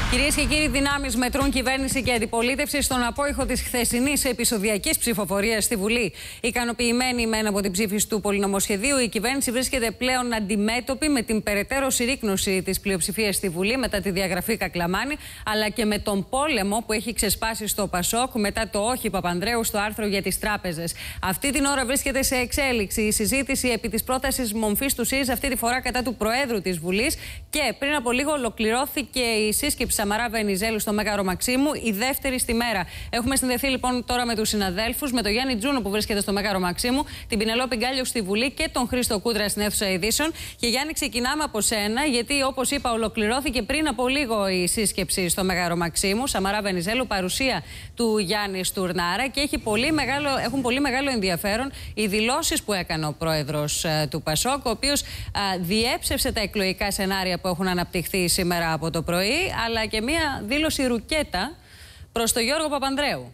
Κυρίες και κύριοι, δυνάμεις μετρούν κυβέρνηση και αντιπολίτευση στον απόϊχο της χθεσινής επεισοδιακής ψηφοφορίας στη Βουλή. Ικανοποιημένη μεν από την ψήφιση του πολυνομοσχεδίου, η κυβέρνηση βρίσκεται πλέον αντιμέτωπη με την περαιτέρω συρρίκνωση της πλειοψηφίας στη Βουλή μετά τη διαγραφή Κακλαμάνη, αλλά και με τον πόλεμο που έχει ξεσπάσει στο Πασόκ μετά το όχι Παπανδρέου στο άρθρο για τις τράπεζες. Αυτή την ώρα βρίσκεται σε εξέλιξη η συζήτηση επί της πρότασης μομφής του ΣΥΡΙΖΑ, αυτή τη φορά κατά του Προέδρου της Βουλής, και πριν από λίγο ολοκληρώθηκε η σύσκεψη Σαμαρά Βενιζέλου στο Μέγαρο Μαξίμου, η δεύτερη στη μέρα. Έχουμε συνδεθεί λοιπόν τώρα με τους συναδέλφους, με τον Γιάννη Τζούνο που βρίσκεται στο Μέγαρο Μαξίμου, την Πινελόπη Γκάλιο στη Βουλή και τον Χρήστο Κούτρα στην αίθουσα ειδήσεων. Και Γιάννη, ξεκινάμε από σένα, γιατί όπως είπα, ολοκληρώθηκε πριν από λίγο η σύσκεψη στο Μέγαρο Μαξίμου. Σαμαρά Βενιζέλου, παρουσία του Γιάννη Στουρνάρα, και έχουν πολύ μεγάλο ενδιαφέρον οι δηλώσεις που έκανε ο πρόεδρος του Πασόκ, ο οποίος διέψευσε τα εκλογικά σενάρια που έχουν αναπτυχθεί σήμερα από το πρωί, αλλά και μία δήλωση ρουκέτα προς τον Γιώργο Παπανδρέου.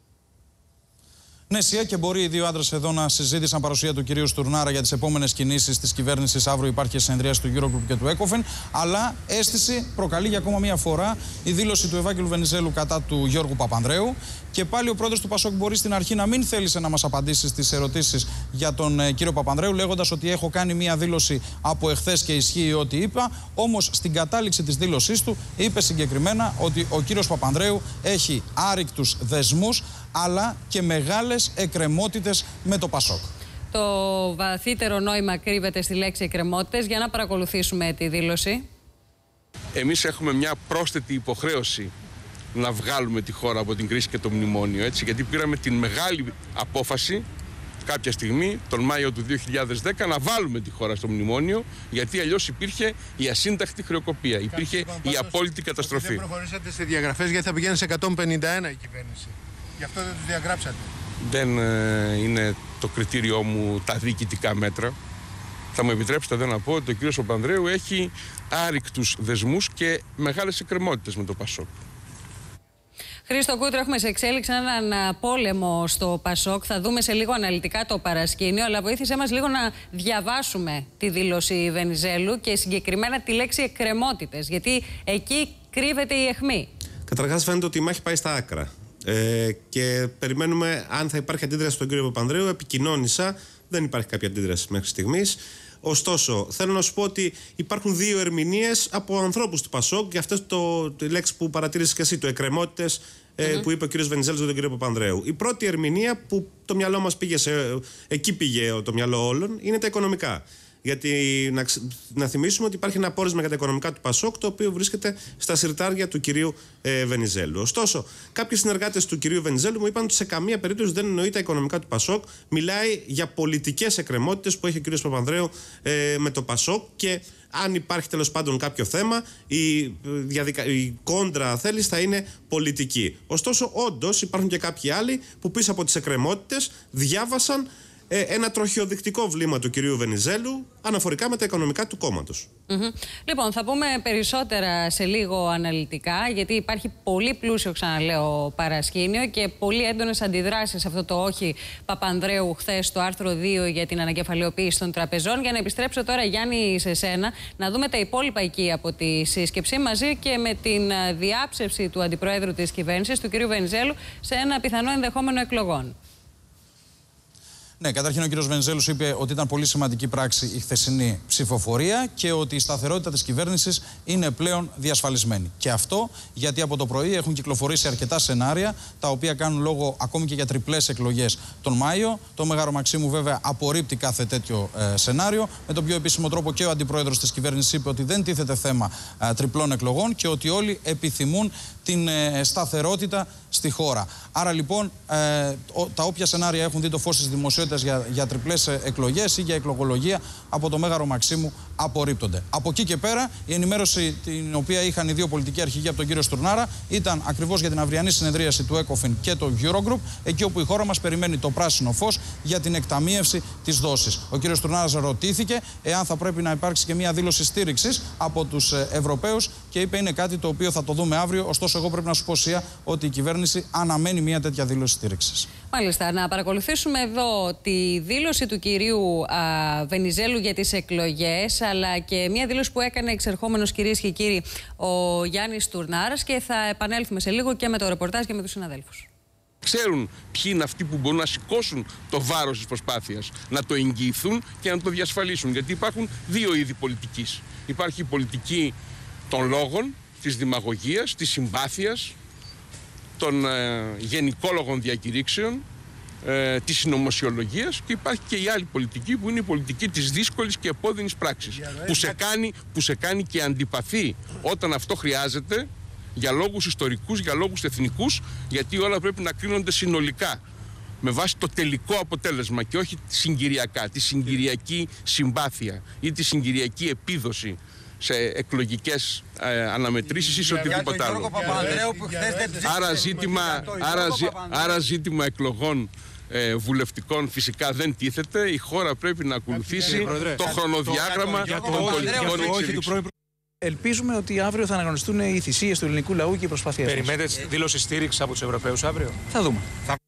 Ναι, Σία, και μπορεί οι δύο άντρες εδώ να συζήτησαν παρουσία του κυρίου Στουρνάρα για τις επόμενες κινήσεις της κυβέρνησης. Αύριο υπάρχει συνεδρίαση του Eurogroup και του ECOFIN. Αλλά αίσθηση προκαλεί για ακόμα μία φορά η δήλωση του Ευάγγελου Βενιζέλου κατά του Γιώργου Παπανδρέου. Και πάλι ο πρόεδρος του Πασόκ μπορεί στην αρχή να μην θέλησε να μας απαντήσει στις ερωτήσεις για τον κύριο Παπανδρέου, λέγοντας ότι έχω κάνει μία δήλωση από εχθές και ισχύει ό,τι είπα. Όμως στην κατάληξη της δήλωσής του είπε συγκεκριμένα ότι ο κύριος Παπανδρέου έχει άρρηκτους δεσμούς, αλλά και μεγάλες εκκρεμότητες με το Πασόκ. Το βαθύτερο νόημα κρύβεται στη λέξη εκκρεμότητες. Για να παρακολουθήσουμε τη δήλωση. Εμείς έχουμε μια πρόσθετη υποχρέωση να βγάλουμε τη χώρα από την κρίση και το μνημόνιο, έτσι, γιατί πήραμε την μεγάλη απόφαση κάποια στιγμή, τον Μάιο του 2010, να βάλουμε τη χώρα στο μνημόνιο, γιατί αλλιώς υπήρχε η ασύνταχτη χρεοκοπία, υπήρχε η απόλυτη καταστροφή. Δεν προχωρήσατε σε διαγραφές γιατί θα πηγαίνει σε 151 η κυβέρνηση. Γι' αυτό δεν τους διαγράψατε. Δεν είναι το κριτήριό μου τα διοικητικά μέτρα. Θα μου επιτρέψετε εδώ να πω ότι ο κύριος Παπανδρέου έχει άρρηκτους δεσμούς και μεγάλες εκκρεμότητες με το Πασόκ. Χρήστο Κούτρο, έχουμε σε εξέλιξη έναν πόλεμο στο Πασόκ. Θα δούμε σε λίγο αναλυτικά το παρασκήνιο, αλλά βοήθησέ μας λίγο να διαβάσουμε τη δήλωση Βενιζέλου και συγκεκριμένα τη λέξη εκκρεμότητες, γιατί εκεί κρύβεται η αιχμή. Καταρχάς, φαίνεται ότι η μάχη πάει στα άκρα. Και περιμένουμε αν θα υπάρχει αντίδραση στον κύριο Παπανδρέου. Επικοινώνησα, δεν υπάρχει κάποια αντίδραση μέχρι στιγμής. Ωστόσο, θέλω να σου πω ότι υπάρχουν δύο ερμηνείες από ανθρώπους του Πασόκ για αυτή τη λέξη που παρατήρησες και εσύ, το εκκρεμότητες, που είπε ο κύριος Βενιζέλος για τον κύριο Παπανδρέου. Η πρώτη ερμηνεία που το μυαλό μας πήγε εκεί πήγε το μυαλό όλων, είναι τα οικονομικά. Γιατί να θυμίσουμε ότι υπάρχει ένα πόρισμα για τα οικονομικά του Πασόκ, το οποίο βρίσκεται στα συρτάρια του κυρίου Βενιζέλου. Ωστόσο, κάποιοι συνεργάτες του κυρίου Βενιζέλου μου είπαν ότι σε καμία περίπτωση δεν εννοεί τα οικονομικά του Πασόκ. Μιλάει για πολιτικές εκκρεμότητες που έχει ο κύριος Παπανδρέου με το Πασόκ, και αν υπάρχει τέλος πάντων κάποιο θέμα, η κόντρα, θέλεις, θα είναι πολιτική. Ωστόσο, όντως υπάρχουν και κάποιοι άλλοι που πίσω από τις εκκρεμότητες διάβασαν ένα τροχιοδεικτικό βλήμα του κυρίου Βενιζέλου αναφορικά με τα οικονομικά του κόμματος. Λοιπόν, θα πούμε περισσότερα σε λίγο αναλυτικά, γιατί υπάρχει πολύ πλούσιο, ξαναλέω, παρασκήνιο και πολύ έντονες αντιδράσεις σε αυτό το όχι Παπανδρέου χθες στο άρθρο 2 για την ανακεφαλαιοποίηση των τραπεζών. Για να επιστρέψω τώρα, Γιάννη, σε σένα, να δούμε τα υπόλοιπα εκεί από τη σύσκεψη, μαζί και με την διάψευση του αντιπροέδρου της κυβέρνησης, του κυρίου Βενιζέλου, σε ένα πιθανό ενδεχόμενο εκλογών. Ναι, καταρχήν ο κύριος Βενιζέλος είπε ότι ήταν πολύ σημαντική πράξη η χθεσινή ψηφοφορία και ότι η σταθερότητα της κυβέρνησης είναι πλέον διασφαλισμένη. Και αυτό γιατί από το πρωί έχουν κυκλοφορήσει αρκετά σενάρια, τα οποία κάνουν λόγο ακόμη και για τριπλές εκλογές τον Μάιο. Το Μέγαρο Μαξίμου βέβαια απορρίπτει κάθε τέτοιο σενάριο. Με τον πιο επίσημο τρόπο και ο αντιπρόεδρος της κυβέρνησης είπε ότι δεν τίθεται θέμα τριπλών εκλογών και ότι όλοι επιθυμούν την σταθερότητα στη χώρα. Άρα λοιπόν τα όποια σενάρια έχουν δει το φως της δημοσιότητας για τριπλές εκλογές ή για εκλογολογία από το Μέγαρο Μαξίμου απορρίπτονται. Από εκεί και πέρα η ενημέρωση την οποία είχαν οι δύο πολιτικοί αρχηγοί από τον κύριο Στουρνάρα ήταν ακριβώς για την αυριανή συνεδρίαση του ECOFIN και του Eurogroup, εκεί όπου η χώρα μας περιμένει το πράσινο φως για την εκταμείευση της δόσης. Ο κύριος Στουρνάρας ρωτήθηκε εάν θα πρέπει να υπάρξει και μια δήλωση στήριξης από τους Ευρωπαίους και είπε είναι κάτι το οποίο θα το δούμε αύριο. Ωστόσο, εγώ πρέπει να σου πω, Σία, ότι η κυβέρνηση αναμένει μια τέτοια δήλωση στήριξης. Μάλιστα, να παρακολουθήσουμε εδώ τη δήλωση του κυρίου Βενιζέλου για τις εκλογές, αλλά και μια δήλωση που έκανε εξερχόμενος, κυρίες και κύριοι, ο Γιάννης Τουρνάρας, και θα επανέλθουμε σε λίγο και με το ρεπορτάζ και με τους συναδέλφους. Ξέρουν ποιοι είναι αυτοί που μπορούν να σηκώσουν το βάρος της προσπάθειας, να το εγγυηθούν και να το διασφαλίσουν. Γιατί υπάρχουν δύο είδη πολιτικής. Υπάρχει η πολιτική των λόγων, της δημαγωγίας, της συμπάθειας, των γενικόλογων διακηρύξεων, της συνωμοσιολογίας, και υπάρχει και η άλλη πολιτική που είναι η πολιτική της δύσκολης και επώδυνης πράξης, που σε κάνει και αντιπαθή όταν αυτό χρειάζεται, για λόγους ιστορικούς, για λόγους εθνικούς, γιατί όλα πρέπει να κρίνονται συνολικά με βάση το τελικό αποτέλεσμα και όχι συγκυριακά, τη συγκυριακή συμπάθεια ή τη συγκυριακή επίδοση σε εκλογικές αναμετρήσεις ή σε οτιδήποτε άλλο. Άρα ζήτημα εκλογών βουλευτικών φυσικά δεν τίθεται. Η χώρα πρέπει να ακολουθήσει το χρονοδιάγραμμα των πολιτικών εξελίξεων. Ελπίζουμε ότι αύριο θα αναγνωριστούν οι θυσίες του ελληνικού λαού και οι προσπάθειές μας. Περιμένετε δήλωση στήριξη από τους Ευρωπαίους αύριο? Θα δούμε.